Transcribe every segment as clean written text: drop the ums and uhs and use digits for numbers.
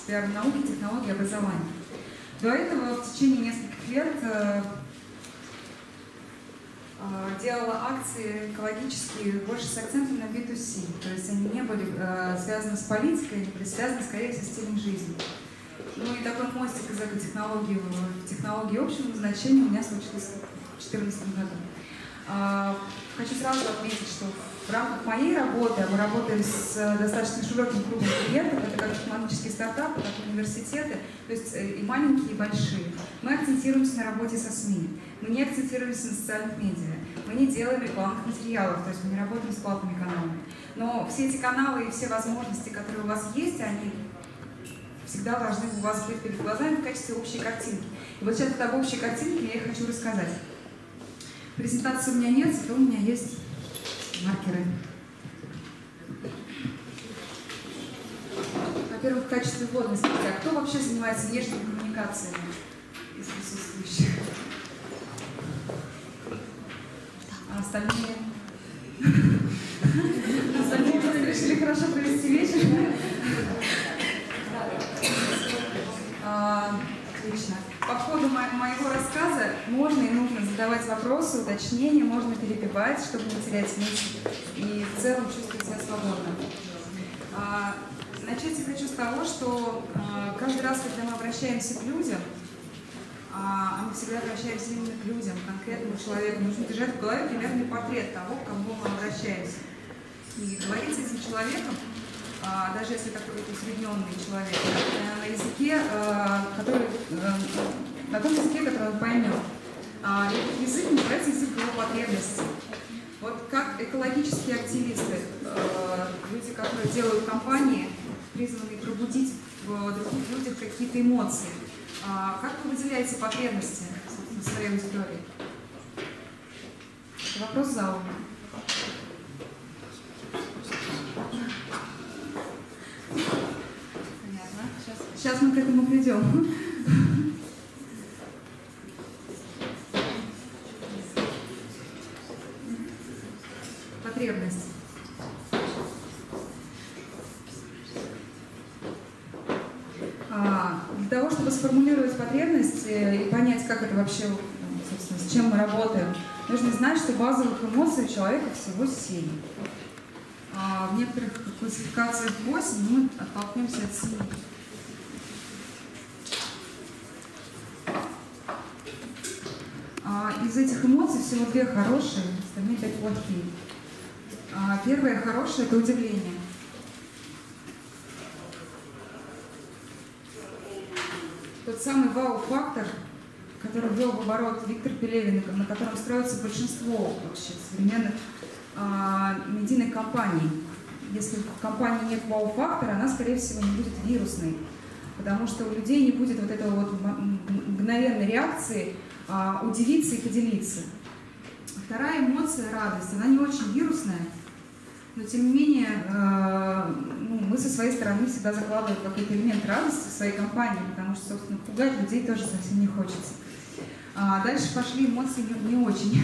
пиар науки, технологий, образования. До этого в течение нескольких лет делала акции экологические больше с акцентом на B2C. То есть они не были связаны с политикой, они были связаны скорее со стилем жизни. Ну и такой мостик из экотехнологии в технологии общего назначения у меня случился в 2014 году. Хочу сразу отметить, что в рамках моей работы, мы работаем с достаточно широким кругом клиентов, это как технологические стартапы, так и университеты, то есть и маленькие, и большие. Мы акцентируемся на работе со СМИ, мы не акцентируемся на социальных медиа, мы не делаем рекламных материалов, то есть мы не работаем с платными каналами. Но все эти каналы и все возможности, которые у вас есть, они всегда должны у вас быть перед глазами в качестве общей картинки. И вот сейчас об общей картинке я и хочу рассказать. Презентации у меня нет, зато у меня есть маркеры. Во-первых, в качестве вводной, скажите, а кто вообще занимается внешними коммуникациями из присутствующих? А остальные? Остальные просто решили хорошо провести вечер? Отлично. По ходу моего рассказа можно и нужно задавать вопросы, уточнения, можно перебивать, чтобы не терять мысль и в целом чувствовать себя свободно. Начать я хочу с того, что каждый раз, когда мы обращаемся к людям, а мы всегда обращаемся именно к людям, к конкретному человеку, нужно держать в голове примерный портрет того, к кому мы обращаемся. И говорить с этим человеком, даже если это какой-то усредненный человек, на языке, на том языке, который он поймет. Этот язык называется язык его потребностей. Вот как экологические активисты, люди, которые делают кампании, призванные пробудить в других людях какие-то эмоции, как вы выделяете потребности, собственно, в своей аудитории? Это вопрос зала. Сейчас мы к этому придем. Потребность. Для того, чтобы сформулировать потребность и понять, как это вообще, собственно, с чем мы работаем, нужно знать, что базовых эмоций у человека всего 7. В некоторых классификациях 8, но мы оттолкнемся от 7. Из этих эмоций всего 2 хорошие, остальные 5 плохие. Первое хорошее – это удивление. Тот самый вау-фактор, который ввел в оборот Виктор Пелевин, на котором строится большинство вообще современных медийных компаний. Если в компании нет вау-фактора, она, скорее всего, не будет вирусной, потому что у людей не будет вот этого вот мгновенной реакции удивиться и поделиться. Вторая эмоция – радость. Она не очень вирусная, но тем не менее мы со своей стороны всегда закладываем какой-то элемент радости в своей компании, потому что, собственно, пугать людей тоже совсем не хочется. Дальше пошли эмоции не очень,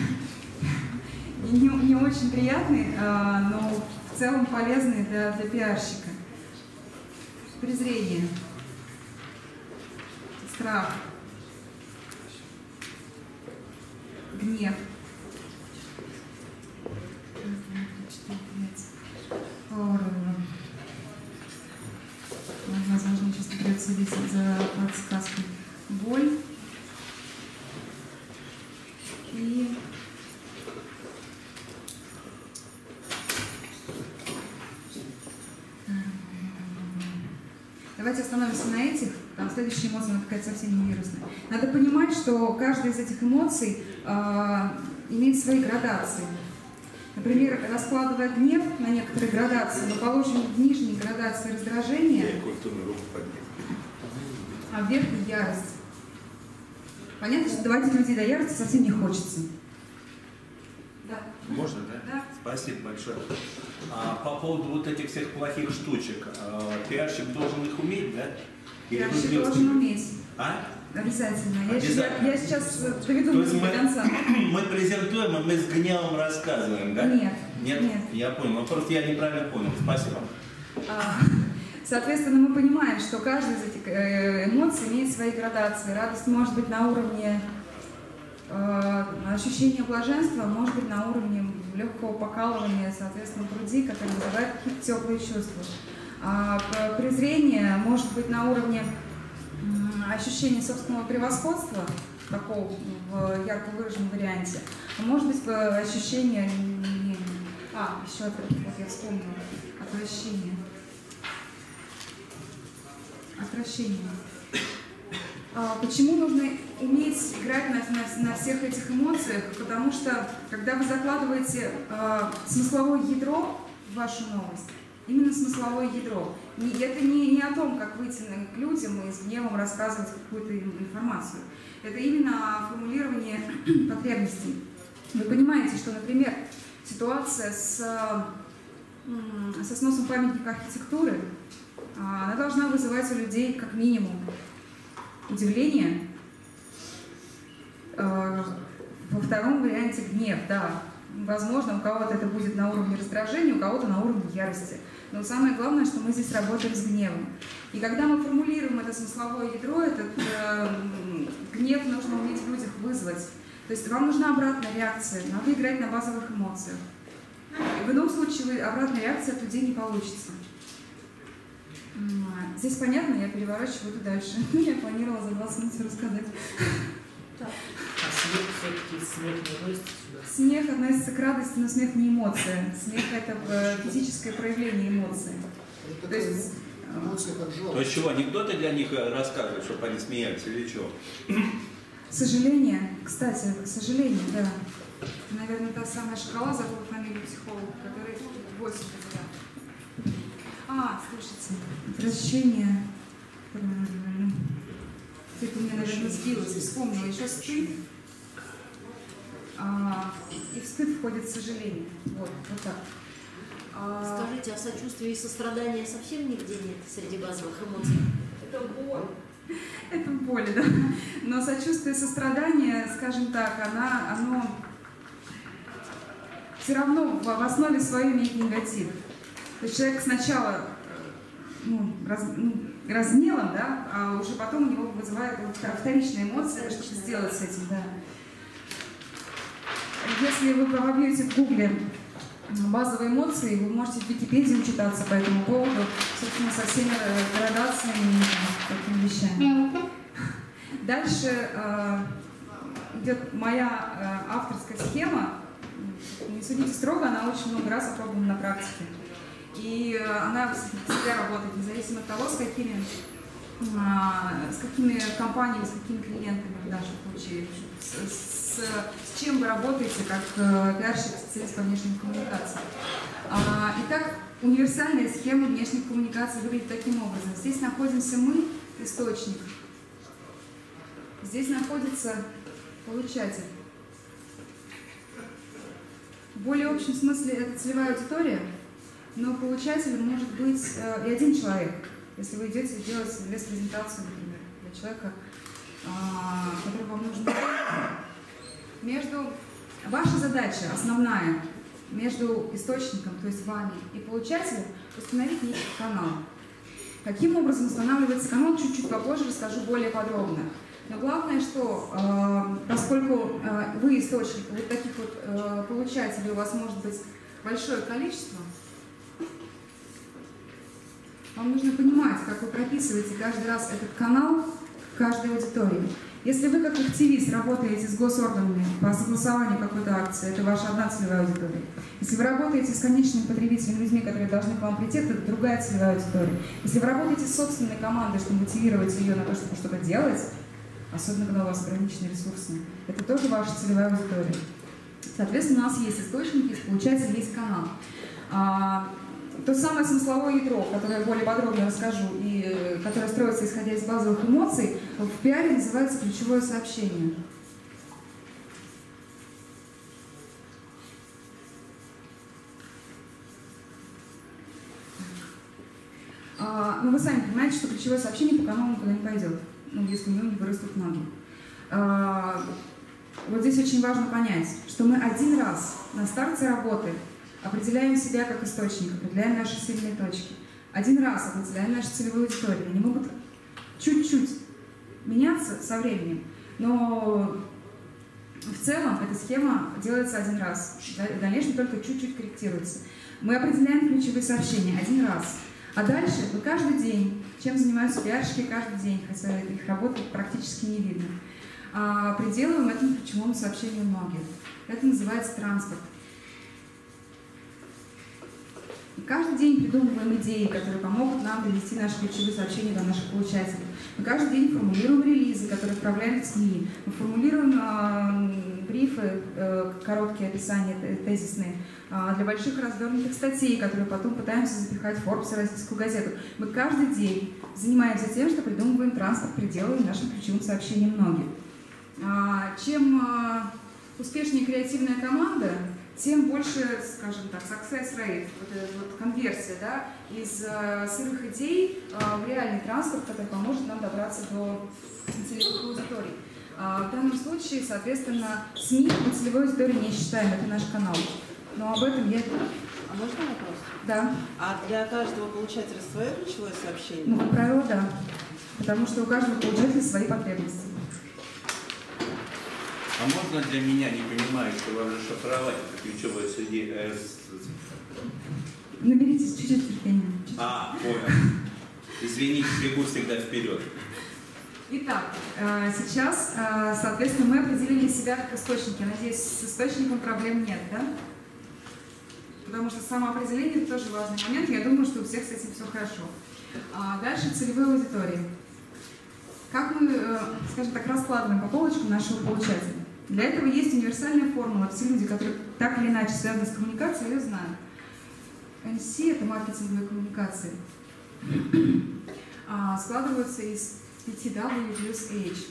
не очень приятные, но в целом полезные для пиарщика. Презрение, страх, гнев. Возможно, сейчас придется следить за подсказкой. Боль. И давайте остановимся на этих. Там следующая эмоция, она какая-то совсем не вирусная. Надо понимать, что каждая из этих эмоций имеет свои градации. Например, раскладывая гнев на некоторые градации, мы положим в нижней градации раздражение, а в верхней ярость. Понятно, что доводить людей до ярости совсем не хочется. Да. Можно, да? Да. Спасибо большое. По поводу вот этих всех плохих штучек, пиарщик должен их уметь, да? Пиарщик должен уметь. А? Обязательно. Я сейчас доведу мысль до конца. Мы презентуем, и мы с гневом рассказываем, да? Нет. Нет? Я понял. Ну, просто я неправильно понял. Спасибо. С Соответственно, мы понимаем, что каждая из этих эмоций имеет свои градации. Радость может быть на уровне ощущения блаженства, может быть на уровне легкого покалывания, соответственно, груди, которое вызывает какие-то теплые чувства. Презрение может быть на уровне ощущения собственного превосходства, такого в ярко выраженном варианте, а может быть ощущение... еще это, вот я вспомнила, отвращение. Почему нужно уметь играть на всех этих эмоциях? Потому что, когда вы закладываете смысловое ядро в вашу новость, именно смысловое ядро, это не о том, как выйти к людям и с гневом рассказывать какую-то информацию. Это именно о формулировании потребностей. Вы понимаете, что, например, ситуация со сносом памятника архитектуры, она должна вызывать у людей как минимум удивление, во втором варианте гнев, да. Возможно, у кого-то это будет на уровне раздражения, у кого-то на уровне ярости. Но самое главное, что мы здесь работаем с гневом. И когда мы формулируем это смысловое ядро, этот гнев нужно уметь в людях вызвать. То есть вам нужна обратная реакция, надо играть на базовых эмоциях. И в ином случае обратная реакция от людей не получится. Здесь понятно, я переворачиваю это дальше. Я планировала за 20 минут все рассказать. Так. А смех все-таки смех не относится сюда? Смех относится к радости, но смех не эмоция. Смех — это физическое проявление эмоций. То есть эмоции как жалость. То есть чего, анекдоты для них рассказывать, чтобы они смеялись или что? Сожаление, кстати, сожаление, да. Наверное, та самая шкала, забыла фамилию психолога, который 8 называет. Слушайте, отвращение. Это меня, наверное, сбилось, вспомнила. Еще стыд. И в стыд входит сожаление. Вот так. Скажите, а сочувствие и сострадание совсем нигде нет среди базовых эмоций? Это боль. Это боль, да. Но сочувствие и сострадание, скажем так, оно все равно в основе своей имеет негатив. То есть человек сначала разгневан, да, а уже потом у него вызывает вторичные эмоции, что сделать с этим, да. Если вы вобьете в Гугле базовые эмоции, вы можете в Википедии учитаться по этому поводу, собственно, со всеми градациями и такими вещами. Дальше идет моя авторская схема. Не судите строго, она очень много раз опробована на практике. И она всегда работает, независимо от того, с какими компаниями, с какими клиентами в нашем случае, с чем вы работаете как пиарщик, специалист по внешним коммуникациям. Итак, универсальная схема внешних коммуникаций выглядит таким образом. Здесь находимся мы, источник. Здесь находится получатель. В более общем смысле это целевая аудитория, но получателем может быть и один человек, если вы идете делать лес-презентацию, например, для человека, который вам нужен. Ваша задача основная между источником, то есть вами, и получателем, установить некий канал. Каким образом устанавливается канал, чуть-чуть попозже расскажу более подробно. Но главное, что поскольку вы источник, вот таких вот получателей у вас может быть большое количество, вам нужно понимать, как вы прописываете каждый раз этот канал в каждой аудитории. Если вы как активист работаете с госорганами по согласованию какой-то акции, это ваша одна целевая аудитория. Если вы работаете с конечными потребителями, людьми, которые должны к вам прийти, это другая целевая аудитория. Если вы работаете с собственной командой, чтобы мотивировать ее на то, чтобы что-то делать, особенно когда у вас ограниченные ресурсы, это тоже ваша целевая аудитория. Соответственно, у нас есть источник, есть получатель, есть канал. То самое смысловое ядро, которое я более подробно расскажу, и которое строится исходя из базовых эмоций, в пиаре называется ключевое сообщение. Ну, вы сами понимаете, что ключевое сообщение по каналу никуда не пойдет, если у него не вырастут ноги. Вот здесь очень важно понять, что мы один раз на старте работы определяем себя как источник, определяем наши сильные точки. один раз определяем нашу целевую аудиторию. Они могут чуть-чуть меняться со временем, но в целом эта схема делается один раз. В дальнейшем только чуть-чуть корректируется. Мы определяем ключевые сообщения один раз. А дальше мы каждый день, чем занимаются пиарщики каждый день, хотя их работы практически не видно, приделываем этому ключевому сообщению ноги. Это называется транспорт. И каждый день придумываем идеи, которые помогут нам довести наши ключевые сообщения до наших получателей. Мы каждый день формулируем релизы, которые отправляем в СМИ. Мы формулируем брифы, короткие описания, тезисные, для больших развернутых статей, которые потом пытаемся запихать в Forbes и российскую газету. Мы каждый день занимаемся тем, что придумываем транспорт, приделываем нашим ключевым сообщениям ноги. Чем успешнее креативная команда, тем больше, скажем так, success rate, вот эта вот конверсия, да, из сырых идей в реальный транспорт, который поможет нам добраться до целевых аудиторий. В данном случае, соответственно, СМИ мы целевой аудиторией не считаем, это наш канал. Но об этом я... А можно вопрос? Да. А для каждого получателя свое ключевое сообщение? Ну, как правило, да. Потому что у каждого получателя свои потребности. А можно для меня, не понимающего, расшифровать это ключевое сообщение? Наберитесь чуть-чуть терпения. Понял. Извините, бегу всегда вперед. Итак, сейчас, соответственно, мы определили себя как источники. Надеюсь, с источником проблем нет, да? Потому что самоопределение – это тоже важный момент. Я думаю, что у всех с этим все хорошо. Дальше целевые аудитории. Как мы, скажем так, раскладываем по полочкам нашего получателя? Для этого есть универсальная формула. Все люди, которые так или иначе связаны с коммуникацией, ее знают. NC – это маркетинговые коммуникации. Складываются из 5W плюс H.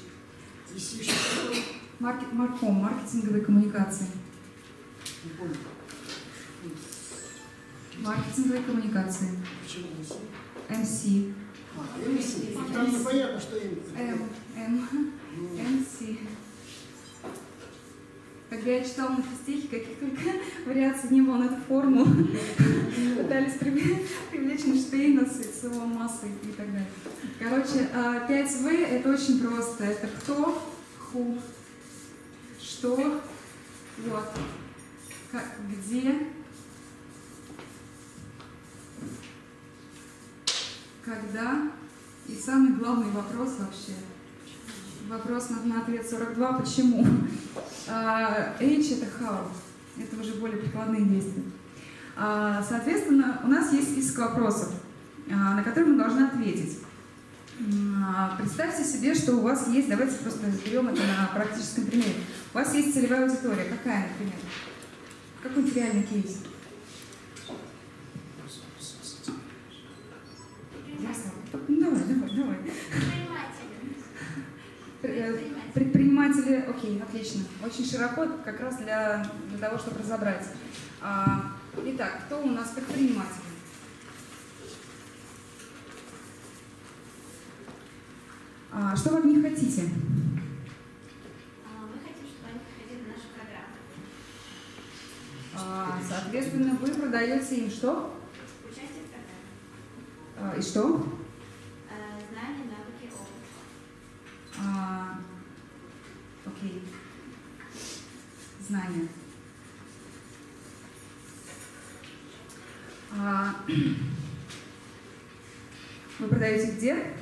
Маркетинговые коммуникации. Не понял. Маркетинговые коммуникации. Почему MC. MC. Там непонятно, что именно. MC. Когда я читала на физтехе, каких только вариаций не было на эту форму. Пытались привлечь Эйнштейна с его массой и так далее. Короче, 5В это очень просто. Это кто, who, что, вот, как, где, когда и самый главный вопрос вообще. Вопрос на ответ 42. Почему? H это how. Это уже более прикладные действия. Соответственно, у нас есть список вопросов, на которые мы должны ответить. Представьте себе, что у вас есть, давайте просто разберем это на практическом примере. У вас есть целевая аудитория. Какая, например? Какой-нибудь реальный кейс? Давай. Предприниматели, окей, отлично. Очень широко, как раз для того, чтобы разобрать. Итак, кто у нас предприниматели? Что вы от них хотите? Мы хотим, чтобы они приходили на нашу программу. Соответственно, вы продаете им что? Участие в программе. И что? Знания, навыки, опыт. Окей. Знания. Вы продаете где?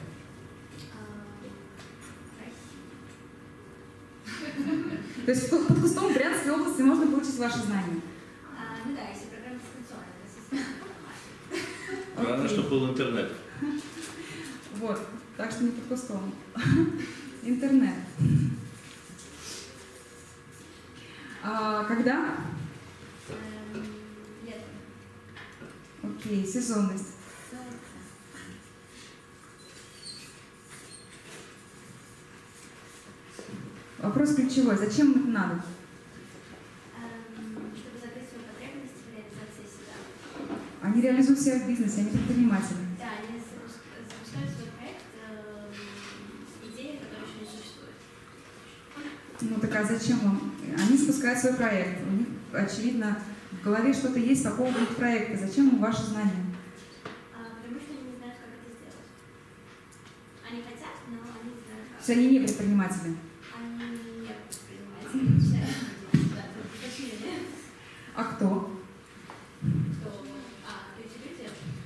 То есть под кустом в Брянской области можно получить ваши знания? Ну да, если программа дистанционная, естественно. Главное, чтобы был интернет. Вот, так что не под кустом. Интернет. Когда? Летом. Окей, сезонность. Вопрос ключевой. Зачем им это надо? Чтобы закрыть свои потребности в реализации себя. Они реализуют себя в бизнесе, они предприниматели. Да, они запускают свой проект, идеи, которые еще не существуют. Ну так а зачем вам? Они запускают свой проект. У них, очевидно, в голове что-то есть по поводу их проекта. Зачем им ваши знания? Потому что Они хотят, но они не знают То как. есть они не предприниматели. Они не предприниматели, точнее. А кто? Эти люди,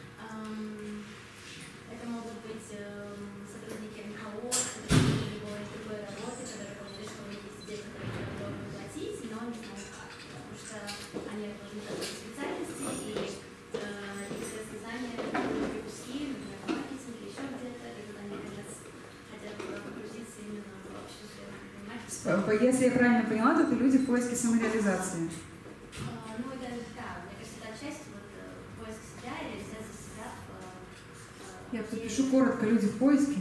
это могут быть сотрудники НКО, сотрудники любой другой работы, которые поняли, что у них есть дети, которые готовы платить, но не знают как, потому что они должны делать специальности, и их состязания выпуски, например, в маркетинге, еще где-то, и вот они как раз хотят погрузиться именно в общество предпринимательства. Если я правильно поняла, то это люди в поиске самореализации. Ну, это, да, мне кажется, это отчасти вот поиск себя и реализация себя Я тут пишу коротко, люди в поиске.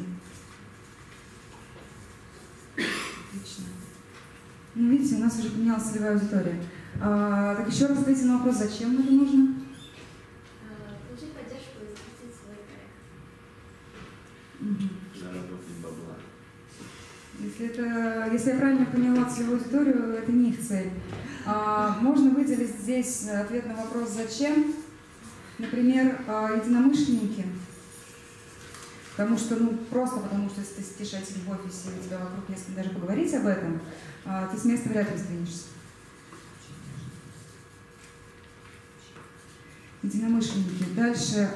Отлично. Ну, видите, у нас уже поменялась целевая аудитория. Так еще раз ответьте на вопрос, зачем это нужно? Получить поддержку и запустить свой проект. Заработать бабла. Если я правильно поняла целевую аудиторию, это не их цель. Можно выделить здесь ответ на вопрос «Зачем?». Например, единомышленники. Потому что, просто потому что если ты сидишь один в офисе, и у тебя вокруг не с кем даже поговорить об этом, ты с места вряд ли сдвинешься. Единомышленники. Дальше.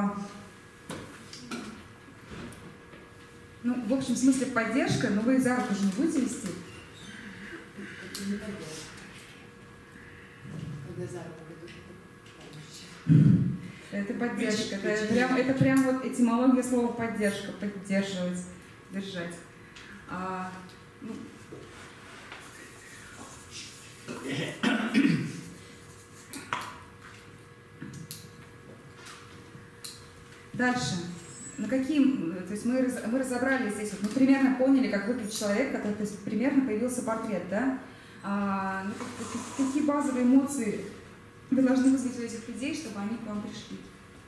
В общем, в смысле поддержка, но вы за руку же не будете вести. Это поддержка. Это прям вот этимология слова поддержка. Поддерживать, держать. Dальше. То есть мы разобрали здесь, мы примерно поняли, как выглядит человек, то есть примерно появился портрет, да? Какие базовые эмоции вы должны вызвать у этих людей, чтобы они к вам пришли?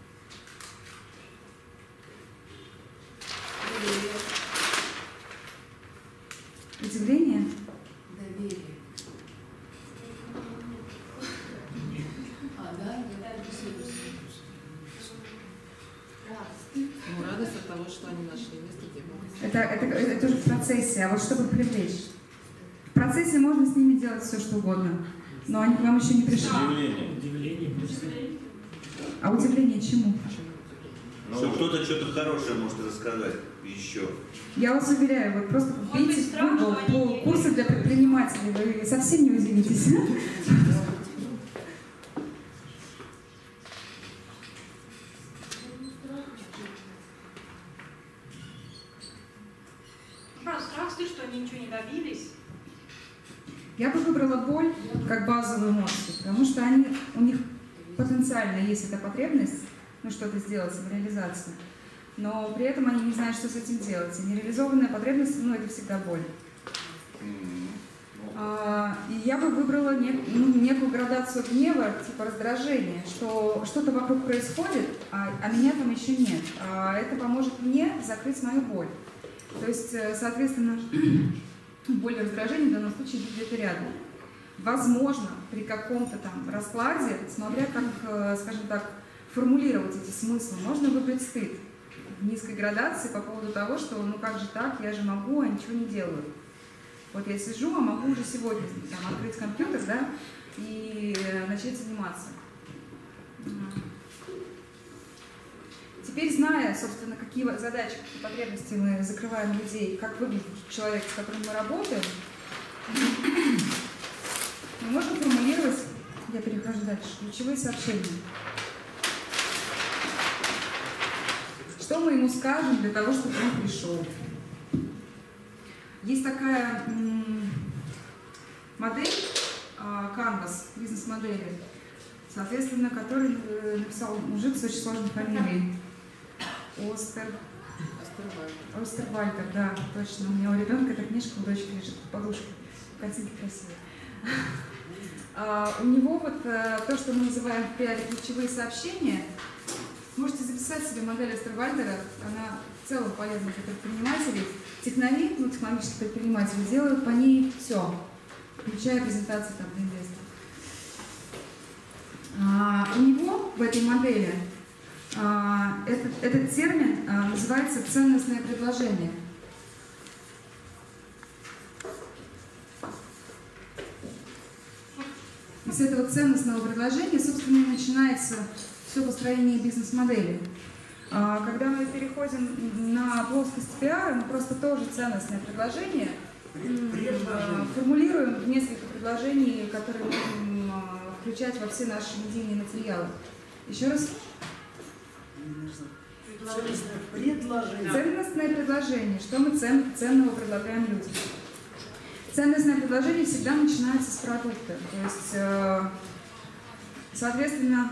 Удивление? Доверие. Радость от того, что они нашли место, где могут. Это уже в процессе, а вот чтобы привлечь. В процессе можно с ними делать все, что угодно, но они к вам еще не пришли. Удивление. А удивление чему? Что кто-то что-то хорошее может рассказать еще. Я вас уверяю, вот просто вбейте в Google курсы для предпринимателей, вы совсем не удивитесь. Страх, что они ничего не добились. Я бы выбрала боль как базовую эмоцию, потому что у них потенциально есть эта потребность, что-то сделать, самореализацию, но при этом они не знают, что с этим делать. И нереализованная потребность, это всегда боль. И я бы выбрала некую градацию гнева, типа раздражения, что что-то вокруг происходит, а меня там еще нет. Это поможет мне закрыть мою боль. То есть, соответственно, боль и раздражение в данном случае где-то рядом. Возможно, при каком-то там раскладе, смотря как, скажем так, формулировать эти смыслы, можно выбрать стыд в низкой градации по поводу того, что как же так, я же могу, а ничего не делаю. Вот я сижу, а могу уже сегодня там, открыть компьютер, да, и начать заниматься. Теперь, зная, собственно, какие задачи, какие потребности мы закрываем у людей, как выглядит человек, с которым мы работаем, мы можем формулировать, я перехожу дальше, ключевые сообщения. Что мы ему скажем для того, чтобы он пришел? Есть такая модель, Canvas, бизнес-модели, соответственно, который написал мужик с очень сложной фамилией. Остервальдер, да, точно. У меня у ребенка эта книжка у дочки лежит в подушке. Картинки красивые. У него вот то, что мы называем в пиаре ключевые сообщения, можете записать себе модель Остервальдера, она в целом полезна для предпринимателей. Технари, технологические предприниматели делают по ней все, включая презентации там для инвесторов. У него в этой модели Этот термин называется ценностное предложение. И с этого ценностного предложения, собственно, и начинается все построение бизнес-модели. Когда мы переходим на плоскость пиара, мы просто тоже ценностное предложение формулируем в несколько предложений, которые будем включать во все наши медийные материалы. Еще раз. Ценностное предложение. Что мы ценного предлагаем людям? Ценностное предложение всегда начинается с продукта. То есть, соответственно,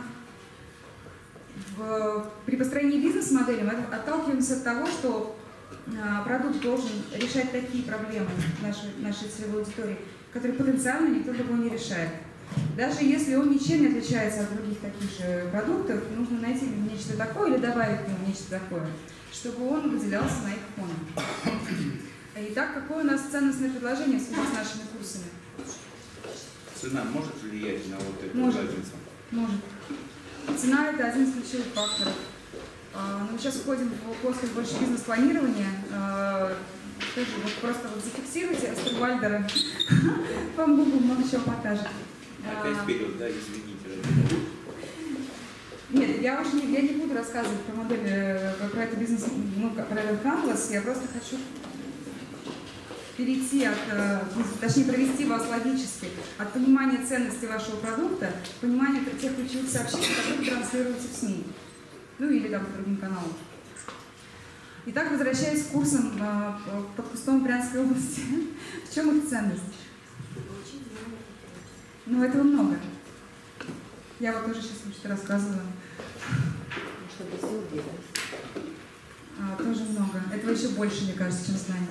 при построении бизнес-модели мы отталкиваемся от того, что продукт должен решать такие проблемы нашей целевой аудитории, которые потенциально никто другой не решает. Даже если он ничем не отличается от других таких же продуктов, нужно найти нечто такое или добавить к нему нечто такое, чтобы он выделялся на их фоне. Итак, какое у нас ценностное предложение в связи с нашими курсами? Цена может влиять на вот эту разницу? Может. Цена – это один из ключевых факторов. Но мы сейчас входим в плоскость больше бизнес-планирования. Тоже вот просто вот зафиксируйте Астервальдера. Вам Google много чего покажет. Опять вперед, да, извините. Нет, я не буду рассказывать про модель, про это бизнес, про этот Canvas. Я просто хочу перейти точнее провести вас логически от понимания ценности вашего продукта к пониманию тех ключевых сообщений, которые транслируются в СМИ. Ну или там по другим каналам. Итак, возвращаясь к курсам под кустом Брянской области, в чем их ценность? Ну, этого много. Я вот тоже сейчас что-то рассказываю. Тоже много. Этого еще больше, мне кажется, чем знания.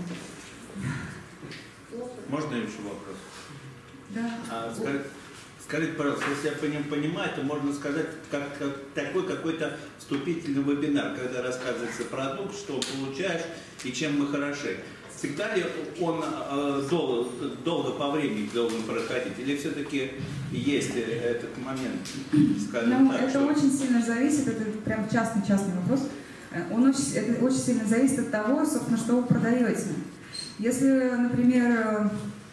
Можно еще вопрос? Да. Скажите, пожалуйста, если я понимаю, то можно сказать, как такой какой-то вступительный вебинар, когда рассказывается продукт, что получаешь и чем мы хороши. Всегда ли он долго по времени должен проходить, или все-таки есть этот момент, скажем так? Это очень сильно зависит, это прям частный вопрос. Это очень сильно зависит от того, собственно, что вы продаете. Если, например,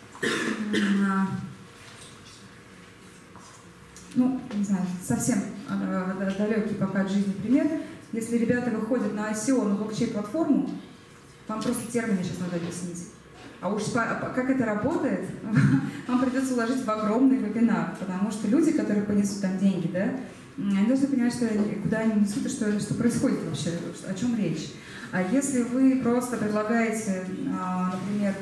ну, не знаю, совсем далекий пока от жизни пример, если ребята выходят на ICO, на блокчейн-платформу, вам просто термины сейчас надо объяснить. А уж как это работает, вам придется уложить в огромный вебинар, потому что люди, которые понесут там деньги, да, они должны понимать, куда они несут и что происходит вообще, о чем речь. А если вы просто предлагаете, например,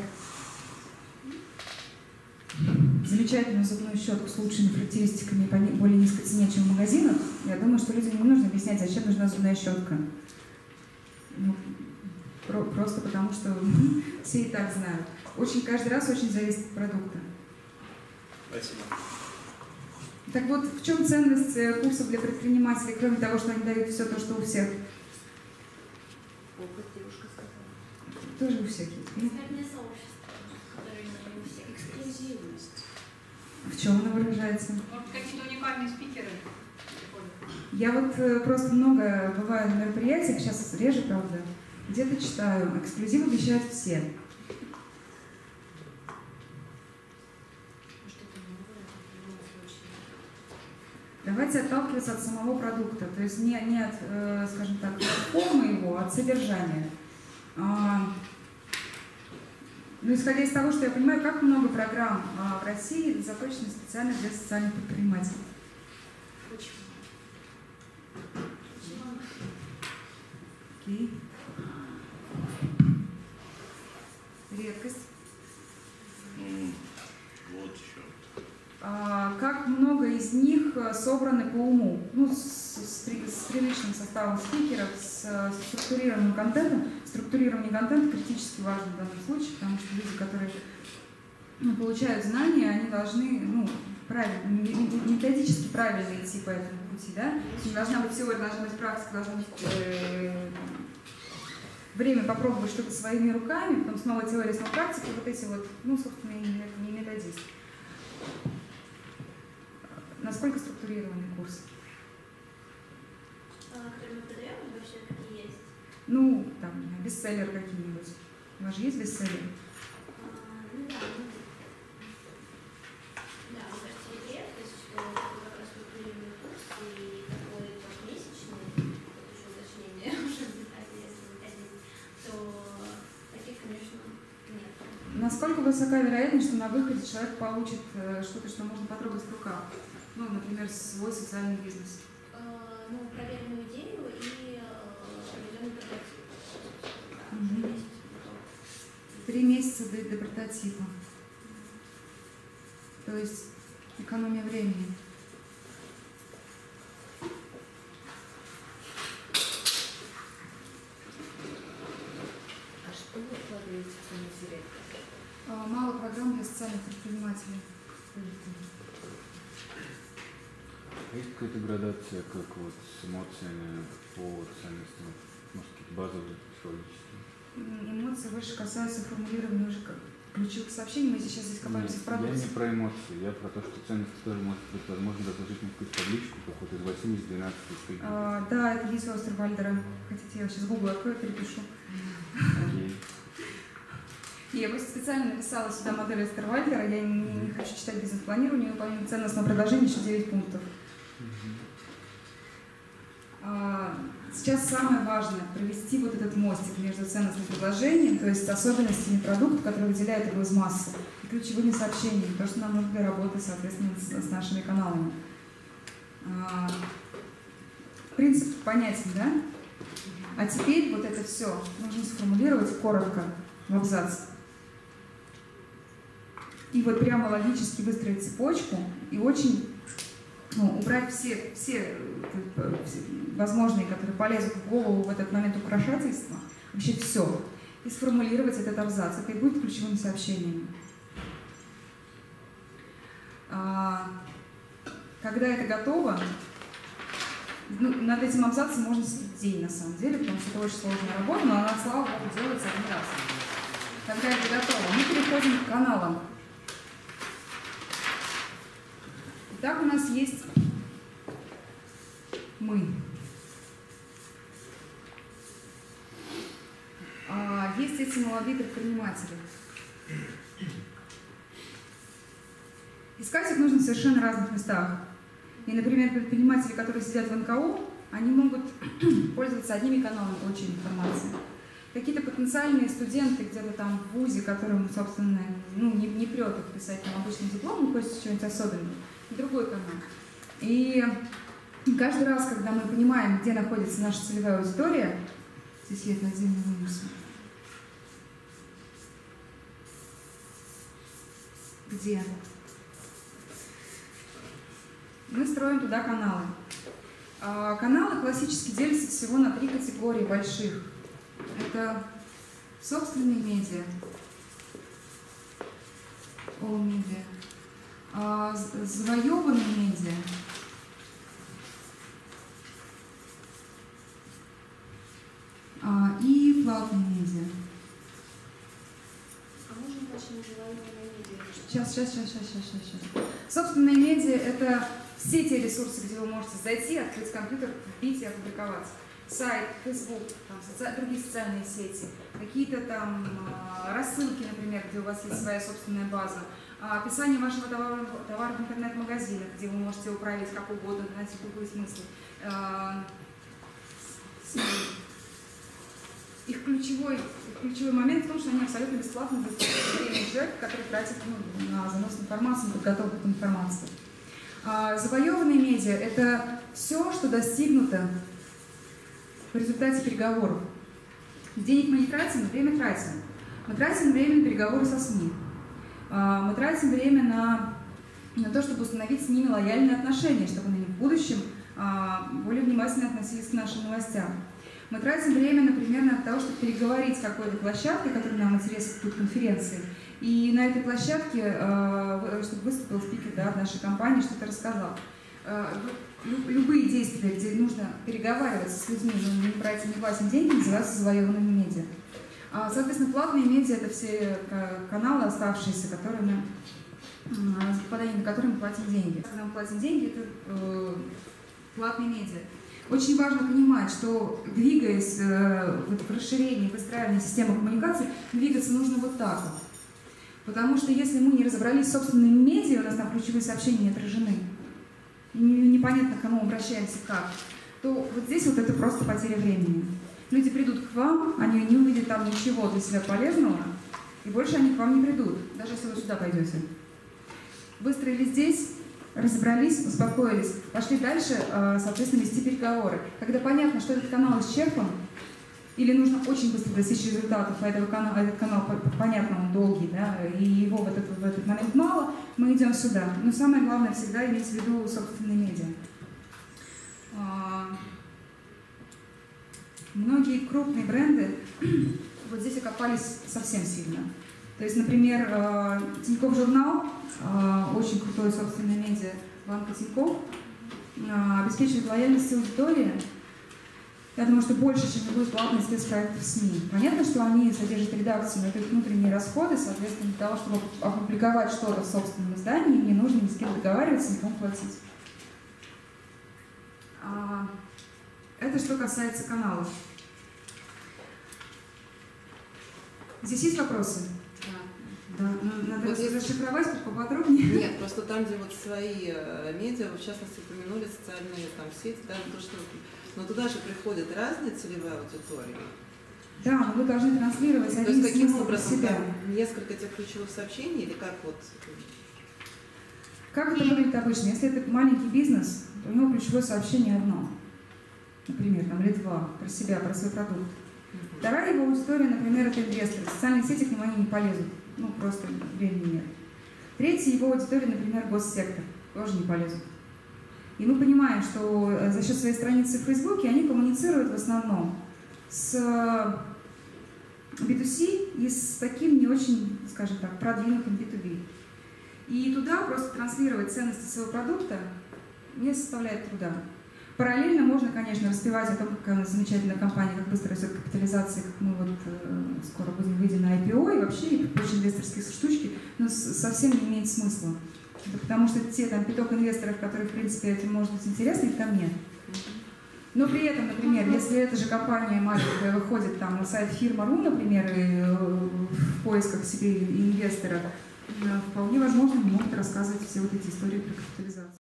замечательную зубную щетку с лучшими характеристиками по более низкой цене, чем в магазинах, я думаю, что людям не нужно объяснять, зачем нужна зубная щетка. Ну, просто потому, что все и так знают. Каждый раз очень зависит от продукта. Спасибо. Так вот, в чем ценность курсов для предпринимателей, кроме того, что они дают все то, что у всех? Опыт, девушка сказала. Тоже у всех есть. Экспертное сообщество, которое не у всех. Эксклюзивность. В чем она выражается? Может, какие-то уникальные спикеры? Я вот просто много бываю на мероприятиях, сейчас реже, правда, где-то читаю. Эксклюзив обещают все. Давайте отталкиваться от самого продукта, то есть не от, скажем так, формы его, а от содержания. Ну, исходя из того, что я понимаю, как много программ в России заточены специально для социальных предпринимателей. Окей. Редкость. Вот еще. Как много из них собраны по уму, ну, с приличным составом спикеров, с структурированным контентом. Структурирование контента критически важно в данном случае, потому что люди, которые получают знания, они должны методически правильно идти по этому пути. Да? Должна быть теория, должна быть практика, должна быть время попробовать что-то своими руками, потом снова теория, снова практика, вот эти вот, ну, собственно, не методист. Насколько структурированный курс? которые мы продаем, или вообще какие есть? Ну, там, бестселлер какие-нибудь. У вас же есть бестселлер? Ну да, да, мне кажется, идея, то есть, что мы как раз структурируем курс и такой вот месячный, тут еще уточнение, уже если вы 5 месяцев, то таких, конечно, нет. Насколько высока вероятность, что на выходе человек получит что-то, что можно потрогать в руках? Ну, например, свой социальный бизнес. Ну, проверенную идею и определенный прототип. Мгм. 3 месяца до прототипа. То есть экономия времени. А что вы вкладываете в свой материал? Мало программ для социальных предпринимателей. Есть какая-то градация, как вот с эмоциями по ценностям, может, какие-то базовые психологические? Эмоции больше касаются формулирования уже ключевых сообщений. Мы сейчас здесь копаемся в продукте. Я не про эмоции, я про то, что ценности тоже может быть возможно разложить на какую-то табличку, какую-то из 8, из 12, из 5. Да, это есть у Остервальдера. Хотите, я сейчас Google открою, перепишу. Окей. Я просто специально написала сюда модель Остервальдера. Я не хочу читать бизнес-планирование, выполнение ценностного предложения, еще 9 пунктов. Сейчас самое важное – провести вот этот мостик между ценностным предложением, то есть особенностями продукта, который выделяет его из массы, и ключевыми сообщениями, то, что нам нужно для работы, соответственно, с нашими каналами. Принцип понятен, да? А теперь вот это все нужно сформулировать коротко в абзац. И вот прямо логически выстроить цепочку и очень убрать все возможные, которые полезут в голову в этот момент украшательства, вообще все, и сформулировать этот абзац. Это и будет ключевыми сообщениями. Когда это готово, над этим абзацем можно сидеть день, на самом деле, потому что это очень сложная работа, но она, слава богу, делается один раз. Когда это готово, мы переходим к каналам. Итак, у нас есть мы. Есть эти молодые предприниматели. Искать их нужно в совершенно разных местах. И, например, предприниматели, которые сидят в НКО, они могут пользоваться одними каналами получения информации. Какие-то потенциальные студенты где-то там в ВУЗе, которым, собственно, не прет их писать там обычный диплом, хочется чего-нибудь особенного, другой канал. И каждый раз, когда мы понимаем, где находится наша целевая аудитория, здесь я это отдельно вынесу. Где? Мы строим туда каналы. Каналы классически делятся всего на 3 категории больших. Это собственные медиа, завоеванные медиа, и платные медиа. А можно точнее завоеванные медиа? Сейчас. Собственные медиа – это все те ресурсы, где вы можете зайти, открыть компьютер, вбить и опубликовать. Сайт, Facebook, другие социальные сети, какие-то там рассылки, например, где у вас есть своя собственная база, описание вашего товара в интернет-магазинах, где вы можете управить как угодно, найти любые смыслы. Их ключевой момент в том, что они абсолютно бесплатны для человека, который тратит на занос информации, на подготовку этой информации. Завоеванные медиа – это все, что достигнуто в результате переговоров. Денег мы не тратим, но время тратим. Мы тратим время на переговоры со СМИ. Мы тратим время на то, чтобы установить с ними лояльные отношения, чтобы они в будущем более внимательно относились к нашим новостям. Мы тратим время, например, на то, чтобы переговорить с какой-то площадкой, которая нам интересна тут конференции, и на этой площадке, чтобы выступил спикер от нашей компании, что-то рассказал. Любые действия, где нужно переговариваться с людьми, но не брать и не платить деньги, называются завоеванными медиа. Соответственно, платные медиа – это все каналы, оставшиеся, на которые мы платим деньги. Когда мы платим деньги, это платные медиа. Очень важно понимать, что двигаясь в расширении, выстраивании системы коммуникации, двигаться нужно вот так вот. Потому что если мы не разобрались с собственными медиа, у нас там ключевые сообщения не отражены, непонятно, к кому обращаемся, как, то вот здесь вот это просто потеря времени. Люди придут к вам, они не увидят там ничего для себя полезного, и больше они к вам не придут, даже если вы сюда пойдете. Выстроили здесь, разобрались, успокоились, пошли дальше, соответственно, вести переговоры. Когда понятно, что этот канал исчерпан, или нужно очень быстро достичь результатов, а этот канал, понятно, он долгий, да, и его в этот момент мало, мы идем сюда. Но самое главное всегда иметь в виду собственные медиа. Многие крупные бренды вот здесь окопались совсем сильно. То есть, например, Тинькофф журнал, очень крутое собственное медиа банка Тинькофф, обеспечивает лояльность аудитории. Я думаю, что больше, чем любой платный спецпроект в СМИ. Понятно, что они содержат редакцию, но это их внутренние расходы, соответственно, для того, чтобы опубликовать что-то в собственном издании, не нужно ни с кем договариваться, никому платить. Это что касается каналов. Здесь есть вопросы? Да. Надо вот расшифровать поподробнее. Нет, просто там, где вот свои медиа, вы в частности упомянули социальные там сети, да, то, что, но туда же приходит разная целевая аудитория. Да, но вы должны транслировать то один есть каким смысл образом себя. там несколько тех ключевых сообщений или как вот? Как это выглядит обычно? Если это маленький бизнес, то у него ключевое сообщение одно. Например, там, или два, про себя, про свой продукт. Вторая его аудитория, например, это инвесторы. Социальные сети к нему они не полезут. Ну, просто времени нет. Третья его аудитория, например, госсектор. Тоже не полезут. И мы понимаем, что за счет своей страницы в Фейсбуке они коммуницируют в основном с B2C и с таким не очень, скажем так, продвинутым B2B. И туда просто транслировать ценности своего продукта не составляет труда. Параллельно можно, конечно, распевать о том, какая у нас замечательная компания, как быстро растет капитализация, как мы вот скоро будем выйдем на IPO и вообще и прочие инвесторские штучки, но совсем не имеет смысла. Это потому что те там пяток инвесторов, которые, в принципе, этим может быть интересны, их там нет. Но при этом, например, если эта же компания маленькая выходит там на сайт Firma.ru, например, и в поисках себе инвестора, вполне возможно, они могут рассказывать все вот эти истории про капитализацию.